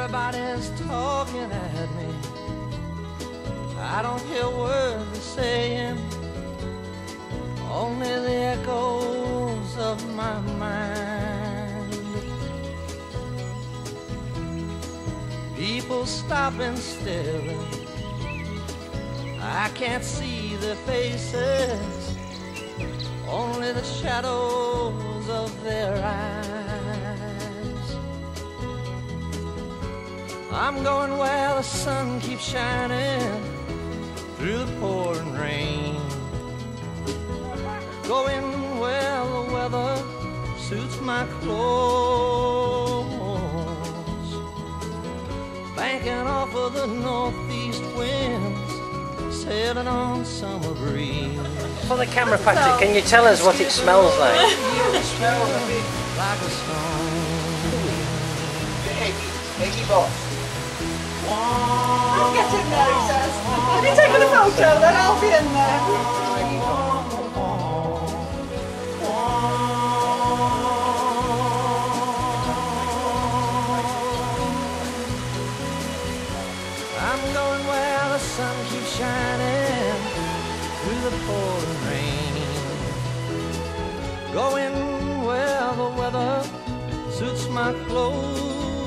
Everybody's talking at me. I don't hear words they're saying, only the echoes of my mind. People stopping still, I can't see their faces, only the shadows of their eyes. I'm going where the sun keeps shining through the pouring rain, going where the weather suits my clothes, banking off of the northeast winds, sailing on summer breeze. For the camera, Patrick, can you tell us what it smells like? Like a stone. Eggy box. I'll get in there, he says. Have you taken a photo? Then I'll be in there. I'm going where the sun keeps shining through the pouring rain, going where the weather suits my clothes,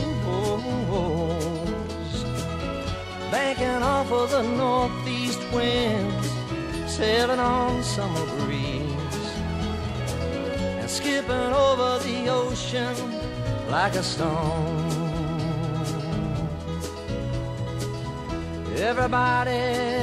banking off of the northeast winds, sailing on summer breeze, and skipping over the ocean like a stone. Everybody